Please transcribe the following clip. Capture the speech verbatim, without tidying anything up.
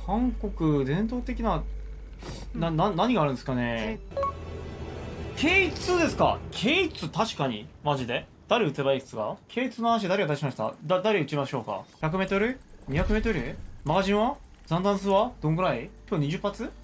韓国伝統的な、な、な、何があるんですかね。ケーツー ですか？ ケーツー 確かに。マジで誰打てばいいですか？ ケーツー の話誰が出しました？だ、誰打ちましょうか？ ひゃくメートル？ にひゃくメートル？ マガジンは残弾数はどんぐらい？今日にじゅう発？